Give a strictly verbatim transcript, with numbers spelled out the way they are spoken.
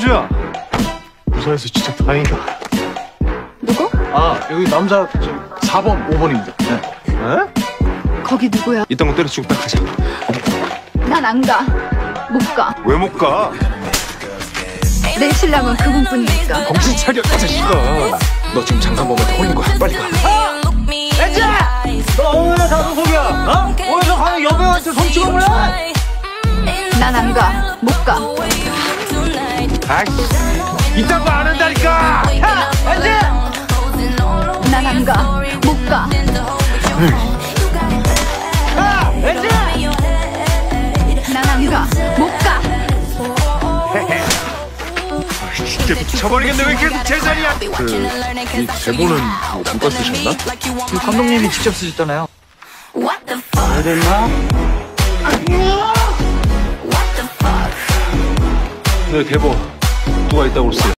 현주야. 무사해서 진짜 다행이다. 누구? 아, 여기 남자 저 사 번, 오 번입니다. 네. 에? 거기 누구야? 이딴 거 때려치고 딱 가자. 난 안 가. 못 가. 왜 못 가? 내 신랑은 그분뿐이니까. 정신 차려, 이 자식아. 너 지금 장난범한테 홀린 거야. 빨리 가. 애지야! 너 오늘 장소속이야. 어? 어디서 가는 여배우한테 손 찍어볼래? 난 안 가. 못 가. 아이씨, 이딴 거 안 한다니까! 야! 애지야! 난 안 가. 못 가. 야! 애지야! 난 안 가. 못 가. 진짜 미쳐버리겠네. 왜 계속 제자리야? 그, 이 대본은 누가 쓰셨나? 그 감독님이 직접 쓰셨잖아요. 왜 됐나? 네, 대본 누가 있다고 그랬어요?